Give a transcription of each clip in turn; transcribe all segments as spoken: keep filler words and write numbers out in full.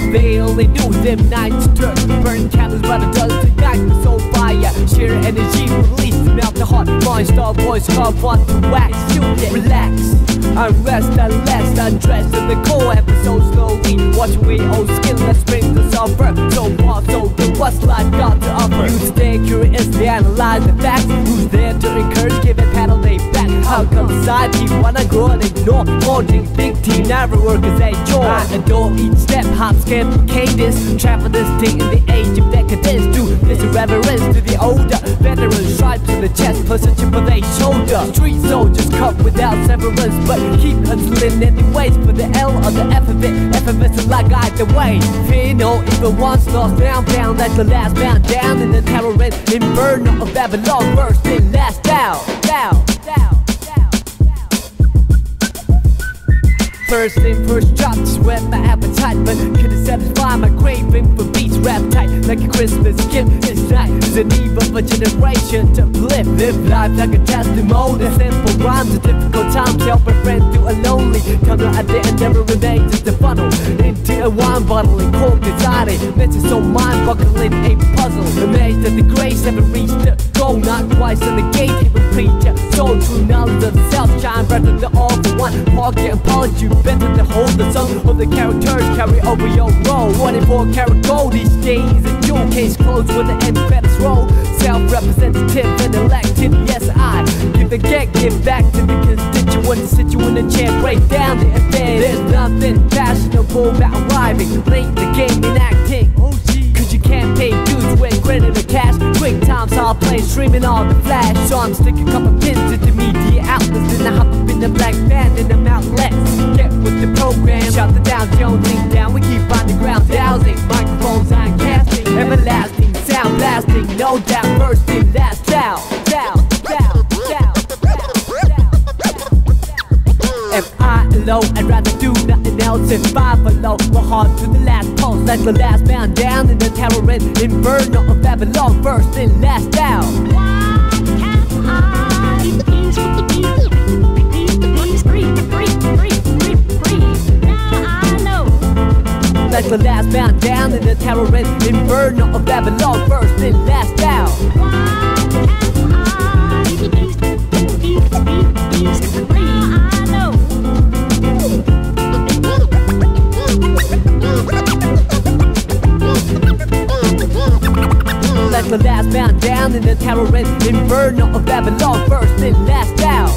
They only do them nights dirt. Burn candles by the dust to guide the soul fire. Sheer energy release to melt the heart. Mind star boys come on to wax. You get relax, unrest, unless undressed in the core episode slowly. Watch away old skin, let's bring the suffer. So far, so good, what's life got to offer? You stay curious, they analyze the facts. Who's there to encourage, give it paddle they back? How come side people wanna grow and ignore? Holding big team, never work as a chore. I adore each step, hop, skip, cadence. Travel this thing in the age of decadence. Do this reverence to the older veterans. Stripes to the chest, plus a chip on their shoulder. Street soldiers cut without severance, but keep hustling anyways for the L or the F of it. F of it's like either way. Fear no evil once lost, down, down like the last bound down in the terror and inferno of Babylon. First and last down, down, down. First thing first drop, just whet my appetite, but couldn't satisfy my craving for beats. Rap tight like a Christmas gift. This night is a need of a generation to uplift. Live life like a testimony. Simple rhymes, a difficult times, help a friend through a lonely tunnel. I didn't never remain just a funnel into a wine bottle and cork inside it. Mental so mind-boggling, a puzzle. Amazed that the grace haven't reached the goal. Not twice in the gate, even preacher. So true knowledge of the self shine brighter than the all for one. Pocket apology. Better to hold the song of the characters carry over your role. twenty-four karat gold these days. A jewel case closed with the end credits roll. Self-representative and elected, yes I give the gag, give back to the constituents. Sit you in a chair, break down the affair. There's nothing fashionable about rhyming. Late the game in acting. Cause you can't pay dues with credit or cash. Quick times I'll play streaming on the flash. So I'm sticking a couple pins into media outlets. Then I hop up in the black band and I'm outlets. Get with the program, shout the Dow Jonesing down. We keep on the ground dowsing. Microphones on casting, everlasting sound blasting. No doubt, bursting, last down, down, down, down, down. F I L O, I'd rather do nothing else. If I follow my heart to the last pulse, like the last man down in the terror and inferno of Babylon. First and last down. Why can't I be peaceful? Like the last man down in the terror and inferno of Babylon. First and last down. Why can't I be peaceful? I know. Like the last man down in the terror and inferno of Babylon. First and last down.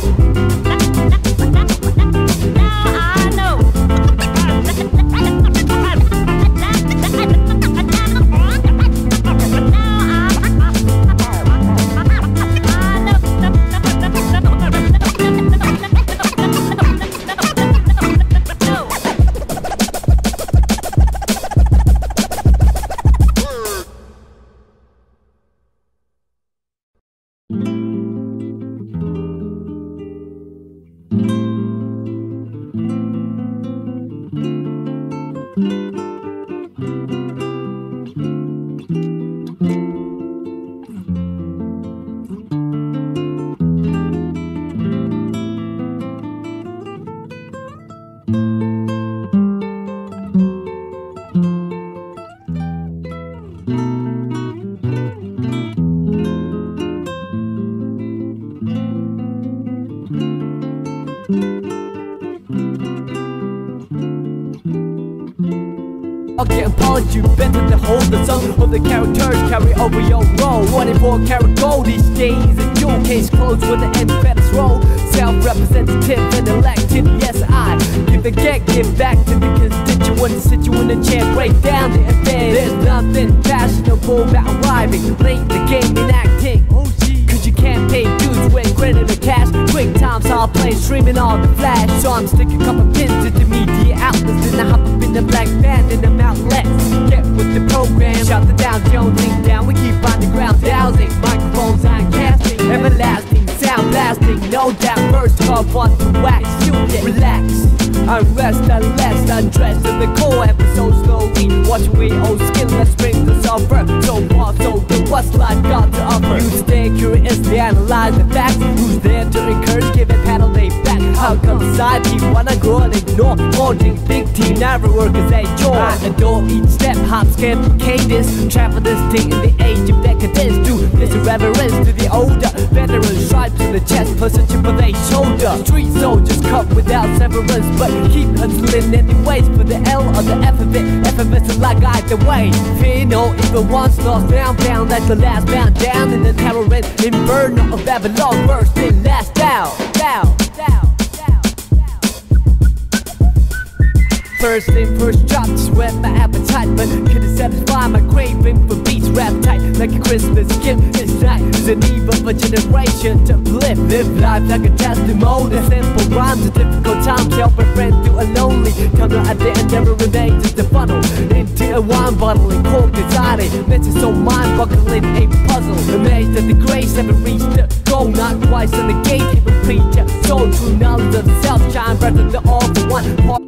Okay, apology, better to hold the song of the characters carry over your role. twenty-four karat gold these days. A jewel case closed with the end credits roll. Self-representative and elected, yes I give the gag, give back to the constituents. Sit you in a chair, break down the affair. There's nothing fashionable about rhyming. Late the game in acting. Cause you can't pay dues with credit or cash. Quick times I'll play streaming on the flash. So I'm sticking a couple pins into media outlets. Then I hop up in the black band and I'm outlets. Get with the program, shout the Dow Jonesing down. We keep on the ground dowsing. Microphones on casting, everlasting sound blasting. No doubt, first off on the wax. You get relaxed, unrest, unless undressed in the core episode slowly. Watch away old skin, let's bring the suffer. So far, so good, what's life got to offer? You stay curious, they analyze the facts. Who's there to encourage, give it paddle they back? How come inside me wanna grow and ignore holding big team, never work as a chore. I adore each step, hop, skip, cadence. Travel this thing in the age of decadence. Do this reverence to the older veterans. Stripes on the chest, plus a chip on their shoulder. Street soldiers cut without severance, but keep hustling anyways for the L or the F of it. F of it's like either way. Fear no evil once lost, down, down like the last bound down in the terror and inferno of Babylon. First in, last down, down, down. First in, first drop, just whet my appetite, but couldn't satisfy my craving for beats. Rap tight like a Christmas gift. This night is a need of a generation to uplift. Live life like a testimony. Simple rhymes at difficult times, help a friend through a lonely tunnel. At the end, never remains just a funnel into a wine bottle and cork inside it. Makes it so mind-boggling, a puzzle. Amazed that the grace haven't reached the goal, not twice in the gate. Even preacher, soul true knowledge of self, shine brighter than all the one part.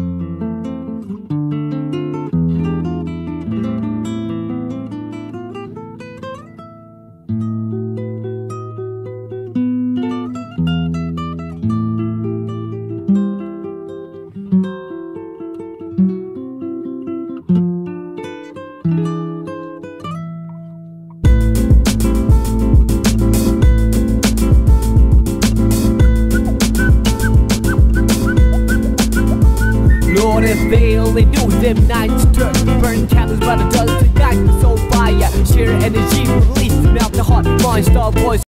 Lord, if they only knew them nights turn burn candles by the dust tonight with soul fire, sheer energy released, melt the heart, mind, star voice.